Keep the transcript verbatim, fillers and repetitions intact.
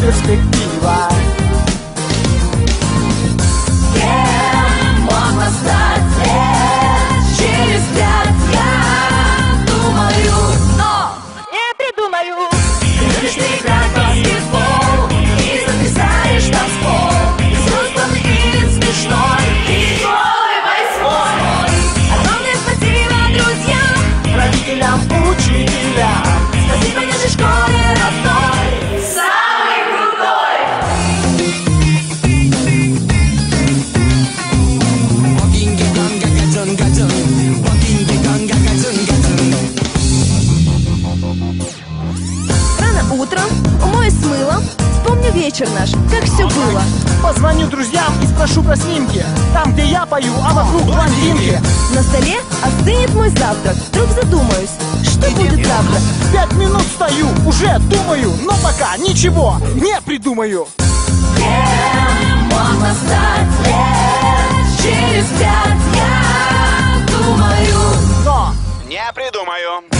перспектива. Кем можно стать лет через пять, я думаю, но не придумаю. Ты любишь играть в баскетбол и записаешь танцпол, взрослый и смешной, и голый восьмой. Огромное спасибо друзьям, Родителям, учителям, спасибо нашей школе родной, самый крутой. Рано утром, умоюсь с мылом, вспомню вечер наш, как все было. позвоню друзьям и спрошу про снимки. Там, где я пою, а вокруг блондинки. На столе остынет мой завтрак, вдруг задумаюсь, что будет завтра. Пять минут стою, уже думаю, но пока ничего не придумаю. Кем можно стать лет через пять, я думаю, Но не придумаю.